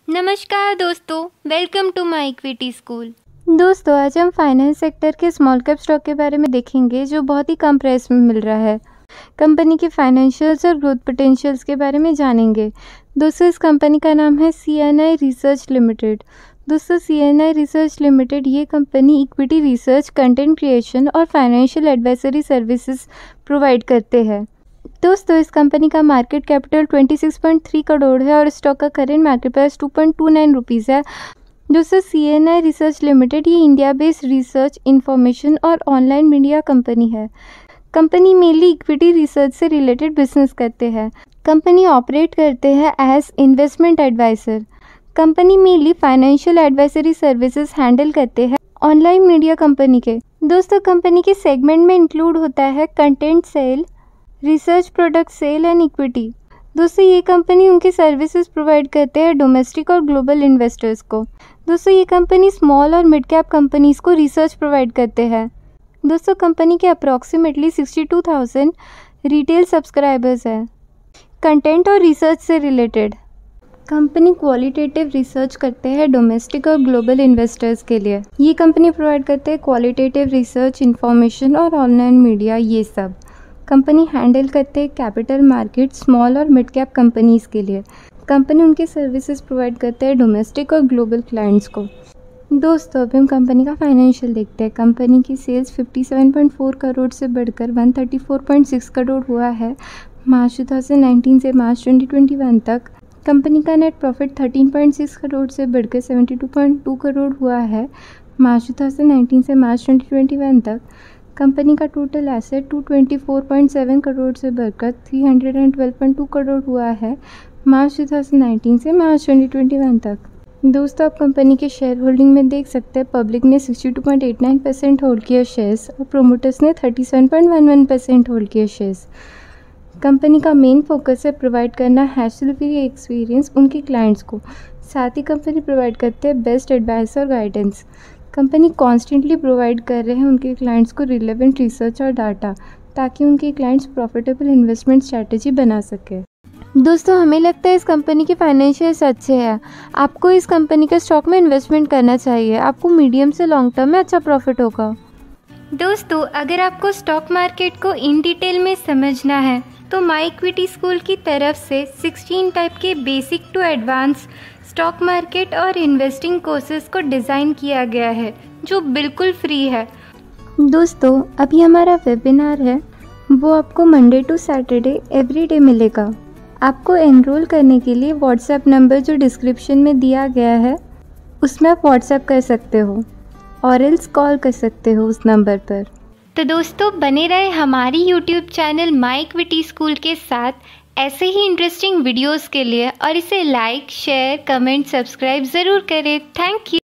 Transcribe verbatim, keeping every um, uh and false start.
नमस्कार दोस्तों, welcome to my equity school. दोस्तों आज हम फाइनेंस सेक्टर के स्मॉल कैप स्टॉक के बारे में देखेंगे जो बहुत ही कम प्राइस में मिल रहा है। कंपनी के फाइनेंशियल्स और ग्रोथ पोटेंशियल्स के बारे में जानेंगे। दोस्तों इस कंपनी का नाम है C N I research limited. दोस्तों C N I research limited ये company equity research, content creation और फाइनेंशियल एडवाइजरी सर्विसेज प्रोवाइड करते हैं। दोस्तों इस कंपनी का मार्केट कैपिटल छब्बीस पॉइंट तीन करोड़ है और स्टॉक का current market price two point two nine rupees है। दोस्तों C N I research limited ये इंडिया बेस्ड रिसर्च, इंफॉर्मेशन और ऑनलाइन मीडिया कंपनी है। कंपनी मेनली इक्विटी रिसर्च से रिलेटेड बिजनेस करते हैं। कंपनी ऑपरेट करते हैं as investment advisor. Company mainly financial advisory services handle करते हैं ऑनलाइन मीडिया कंपनी के। दोस्तों कंपनी के सेगमेंट में इंक्लूड होता है content sale, research product sale and equity. दोस्तों ये कंपनी उनकी सर्विसेज प्रोवाइड करते हैं डोमेस्टिक और ग्लोबल इन्वेस्टर्स को। दोस्तों ये कंपनी स्मॉल और मिड कैप कंपनीज को रिसर्च प्रोवाइड करते हैं। दोस्तों कंपनी के approximately sixty two thousand retail subscribers हैं। कंटेंट और रिसर्च से रिलेटेड कंपनी क्वालिटेटिव रिसर्च करते हैं डोमेस्टिक और ग्लोबल इन्वेस्टर्स के लिए। ये कंपनी प्रोवाइड करते हैं क्वालिटेटिव रिसर्च, इंफॉर्मेशन और ऑनलाइन मीडिया। ये सब कंपनी हैंडल करते हैं कैपिटल मार्केट, स्मॉल और मिड कैप कंपनीज़ के लिए। कंपनी उनके सर्विसेज प्रोवाइड करते हैं डोमेस्टिक और ग्लोबल क्लाइंट्स को। दोस्तों अभी हम कंपनी का फाइनेंशियल देखते हैं। कंपनी की सेल्स सत्तावन पॉइंट चार करोड़ से बढ़कर एक सौ चौंतीस पॉइंट छह करोड़ हुआ है मार्च दो हज़ार उन्नीस से मार्च दो हज़ार इक्कीस तक। कंपनी का नेट प्रॉफिट तेरह पॉइंट छह करोड़ से बढ़कर बहत्तर पॉइंट दो करोड़ हुआ है मार्च दो हज़ार उन्नीस से मार्च दो हज़ार इक्कीस तक। कंपनी का टोटल एसेट दो सौ चौबीस पॉइंट सात करोड़ से बढ़कर तीन सौ बारह पॉइंट दो करोड़ हुआ है मार्च दो हज़ार उन्नीस से मार्च दो हज़ार इक्कीस तक। दोस्तों आप कंपनी के शेयर होल्डिंग में देख सकते हैं पब्लिक ने बासठ पॉइंट आठ नौ परसेंट होल्ड किया शेयर्स और प्रोमोटर्स ने सैंतीस पॉइंट एक एक परसेंट होल्ड किया शेयर्स। कंपनी का मेन फोकस है प्रोवाइड करना हैसल फ्री एक्सपीरियंस उनके क्लाइंट्स को। साथ ही कंपनी प्रोवाइड करते हैं बेस्ट एडवाइस और गाइडेंस। कंपनी कॉन्स्टेंटली प्रोवाइड कर रहे हैं उनके क्लाइंट्स को रिलेवेंट रिसर्च और डाटा ताकि उनके क्लाइंट्स प्रॉफिटेबल इन्वेस्टमेंट स्ट्रैटेजी बना सके। दोस्तों हमें लगता है इस कंपनी के फाइनेंशियल्स अच्छे हैं। आपको इस कंपनी के स्टॉक में इन्वेस्टमेंट करना चाहिए। आपको मीडियम से लॉन्ग टर्म में अच्छा प्रॉफिट होगा। दोस्तों अगर आपको स्टॉक मार्केट को इन डिटेल में समझना है तो माय इक्विटी स्कूल की तरफ से सोलह टाइप के basic to advance stock market और इन्वेस्टिंग कोर्सेज को डिज़ाइन किया गया है जो बिल्कुल फ्री है। दोस्तों अभी हमारा वेबिनार है वो आपको Monday to Saturday every day मिलेगा। आपको एनरोल करने के लिए व्हाट्सएप नंबर जो डिस्क्रिप्शन में दिया गया है उसमें आप व्हाट्सएप कर सकते हो और एल्स कॉल कर सकते हो उस नंबर पर। तो दोस्तों बने रहे हमारी YouTube channel my equity school के साथ ऐसे ही इंटरेस्टिंग वीडियोस के लिए और इसे लाइक, शेयर, कमेंट, सब्सक्राइब ज़रूर करें। Thank you.